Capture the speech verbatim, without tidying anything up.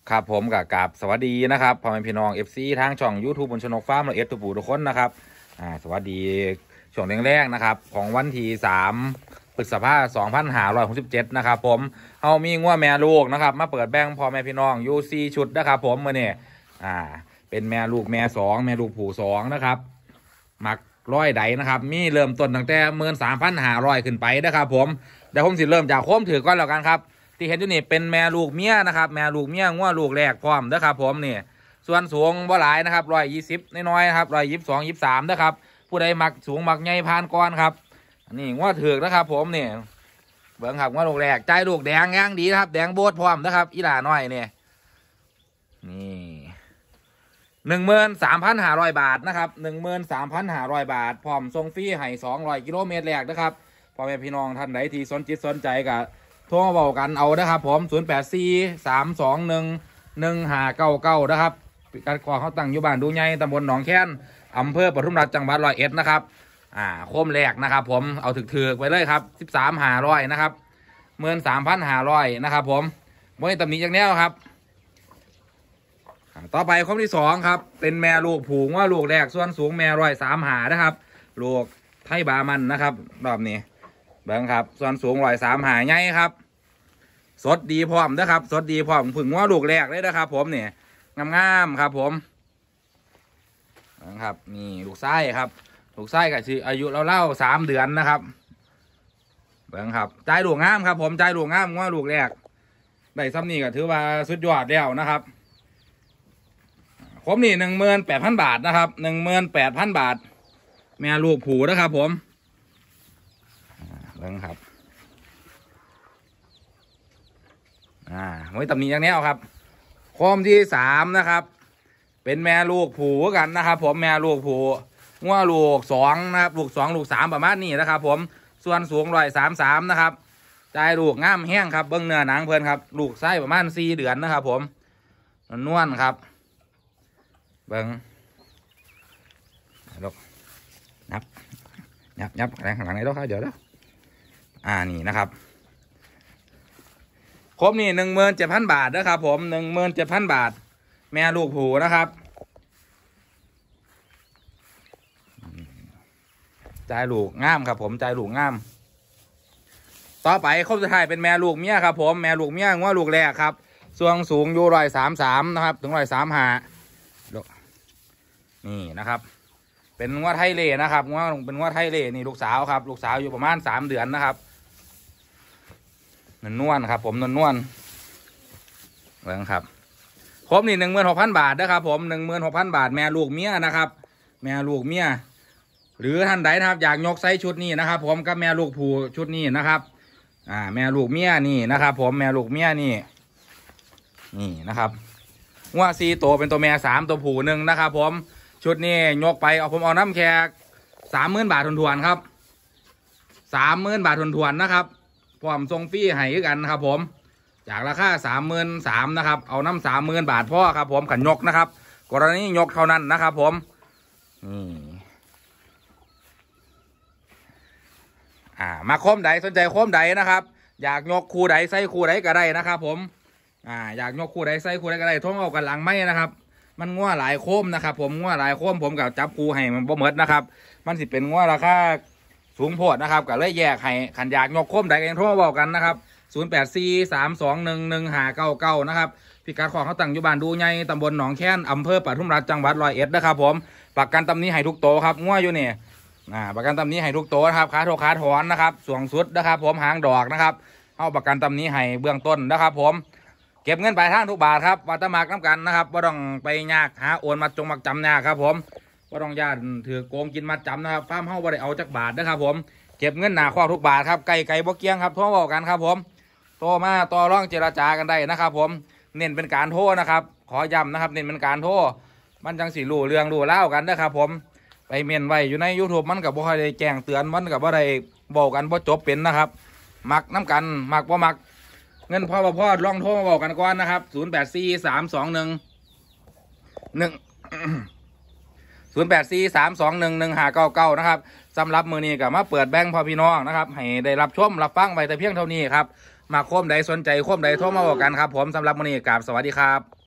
ครับผมกับกับสวัสดีนะครับพ่อแม่พี่น้องเอฟซีทางช่อง YouTube บนชนกฟาร์มเราเอสตูปูทุกคนนะครับอ่าสวัสดีช่วงแรกๆนะครับของวันที่สามพฤษภาคมสองพันห้าร้อยหกสิบเจ็ดนะครับผมเอามีงัวแม่ลูกนะครับมาเปิดแบ่งพ่อแม่พี่น้องยูซีชุดนะครับผมมื่อนี้อ่าเป็นแม่ลูกแม่สองแม่ลูกผูสองนะครับมักร้อยไดนะครับมีเริ่มต้นตั้งแต่หมื่นสามพันห้าร้อยขึ้นไปนะครับผมเดี๋ยวผมสิเริ่มจากโค้มถือก่อนแล้วกันครับที่เห็นอยู่นี่เป็นแม่ลูกเมียนะครับแม่ลูกเมียงัวลูกแรกพร้อมนะครับผมนี่ส่วนสูงบ่หลายนะครับร้อยยี่สิบน้อยๆนะครับร้อยยี่สิบสองยี่สิบสามนะครับผู้ใดมักสูงมักใหญ่พานก้อนครับนี่งัวถือกนะครับผมนี่เบิ้งครับงัวลูกแรกใจลูกแดงย่างดีนะครับแดงโบดพร้อมนะครับอีหล่าน้อยเนี่ยนี่หนึ่งหมื่นสามพันห้าร้อยบาทนะครับหนึ่งหมื่นสามพันห้าร้อยบาทพร้อมส่งฟรีให้สองร้อยกิโลเมตรแรกนะครับพ่อแม่พี่น้องท่านใดที่สนจิตสนใจกับโทรมาบอกกันเอานะครับผมศูนย์แปดสี่สามสองหนึ่งหนึ่งห้าเก้าเก้านะครับการก่อเขาตั้งอยู่บ้านดูใหญ่ตำบลหนองแค้นอำเภอปทุมราชจังหวัดร้อยเอ็ดนะครับอ่าโคมแรกนะครับผมเอาถึกๆไปเลยครับสิบสามห้าร้อยนะครับหมื่นสามพันห้าร้อยนะครับผมไม่ตำหนิอย่างแนวครับต่อไปข้อที่สองครับเป็นแม่ลูกผูงว่าลูกแรกส่วนสูงแม่ร้อยสามหานะครับลูกไทยบามันนะครับรอบนี้เบิ้งครับส่วนสูงร้อยสามหาใหญ่ครับสดดีพร้อมนะครับสดดีพร้อมผึ่งว่าลูกแรกเลยนะครับผมเนี่ยงามๆครับผมนะครับนี่ลูกไส้ครับลูกไส้กับชื่ออายุเราเล่าสามเดือนนะครับเบิ้งครับใจลูกงามครับผมใจลูกงามว่าลูกแรกได้ซ้ำนี่ก็ถือว่าสุดยอดแล้วนะครับผมนี่หนึ่งหมื่นแปดพันบาทนะครับหนึ่งหมื่นแปดพันบาทแม่ลูกผูนะครับผมเบิ้งครับอ่าไว้ตำหนิอย่างนี้เอาครับโคมที่สามนะครับเป็นแม่ลูกผูกันนะครับผมแม่ลูกผูงัวลูกสองนะครับลูกสองลูกสามประมาณนี้นะครับผมส่วนสูงร้อยสามสามนะครับใจลูกง่ามแห้งครับเบิ้งเนื้อหนังเพลินครับลูกไส้ประมาณสี่เดือนนะครับผมนวลครับเบิ้งลูกนับนับนับอะไรข้างหลังไหนแล้วครับเดี๋ยวแล้วอ่านี่นะครับครบนี่หนึ่งหมื่นเจ็ดพันบาทนะครับผมหนึ่งหมื่นเจ็ดพันบาทแม่ลูกผูนะครับใจลูกง่ามครับผมใจลูกง่ามต่อไปครบสุดท้ายเป็นแม่ลูกเมียครับผมแม่ลูกเมียงัวลูกแรกครับส่วนสูงอยู่ร้อยสามสามนะครับถึงร้อยสามห้านี่นะครับเป็นงัวไทยเล่นะครับงัวเป็นงัวไทยเล่นี่ลูกสาวครับลูกสาวอยู่ประมาณสามเดือนนะครับนวลนวลครับผมนวลนวลเบิ่งครับครบนี่หนึ่งหมื่นหกพันบาทนะครับผมหนึ่งหมื่นหกพันบาทแม่ลูกเมียนะครับแม่ลูกเมียหรือท่านใดนะครับอยากยกไซส์ชุดนี้นะครับผมกับแม่ลูกผูชุดนี้นะครับอ่าแม่ลูกเมียนี่นะครับผมแม่ลูกเมียนี่นี่นะครับงัวซีโตเป็นตัวแม่สามตัวผูหนึ่งนะครับผมชุดนี้ยกไปเอาผมเอาน้ำแขกสามหมื่นบาททวนๆครับสามหมื่นบาททวนๆนะครับพร้อมทรงฟรีให้กันครับผมจากราคาสามหมื่นสามนะครับเอาน้ำสามหมื่นบาทพ่อครับผมขันยกนะครับกรณียกเท่านั้นนะครับผมนี่อ่ามาโค้มใดสนใจโค้มใดนะครับอยากยกคู่ใดใส่คู่ใดก็ได้นะครับผมอ่าอยากยกคู่ใดใส่คู่ใดก็ได้ท้องเอากันหลังไม่นะครับมันง้วหลายโค้มนะครับผมง้วหลายโค้มผมกับจับคู่ให้มันบ่เหมิดนะครับมันสิเป็นง้วราคาสูงโพดนะครับก็เลยแยกให้ขันอยากยกโค้มใดกันโทรมาบอกกันนะครับศูนย์แปดสี่สามสองหนึ่งหนึ่งห้าเก้าเก้านะครับพิกัดของเขาตั้งอยู่บ้านดูใหญ่ตำบลหนองแค้นอำเภอปทุมราชจังหวัดร้อยเอ็ดนะครับผมประกันตำนี้ให้ทุกโตครับง้วอยู่นี่อ่าประกันตำนี้ให้ทุกโตนะครับขาโทขาถอนนะครับส่วงสุดนะครับผมหางดอกนะครับเอาประกันตำนี้ให้เบื้องต้นนะครับผมเก็บเงินปลายทางทุกบาทครับวัตมากน้ำกันนะครับว่าต้องไปยากหาโอนมาจงมาจำยากครับผมว่าต้องญาติถือโกงกินมาจำนะครับฟาร์มเฮาบ่ได้เอาจากบาทนะครับผมเก็บเงินหนาข้อทุกบาทครับไก่ไก่บ่เกี้ยงครับโทรบอกกันครับผมโทรมาต่อรองเจรจากันได้นะครับผมเน้นเป็นการโทรนะครับขอย้ำนะครับเน้นเป็นการโทรมันจังสีรู้เรื่องรู้เล่ากันนะครับผมไปเมียนไว้อยู่ใน ยูทูบ มันกับบ่ค่อยได้แจ้งเตือนมันกับบ่ได้บอกกันบ่จบเป็นนะครับมักน้ำกันมักบ่มักเงินพ่อพ่อลองโทรมาบอกกันก่อนนะครับศูนย์แปดสี่สามสองหนึ่งหนึ่งศูนย์แปดสี่สามสองหนึ่งหนึ่งห้าเก้าเก้านะครับสำหรับมือนี้กับมาเปิดแบงค์พ่อพี่น้องนะครับให้ได้รับชมรับฟังไปแต่เพียงเท่านี้ครับมาโค้มใดสนใจโค้มใดโทรมาบอกกันครับผมสำหรับมื้อนี้กราบสวัสดีครับ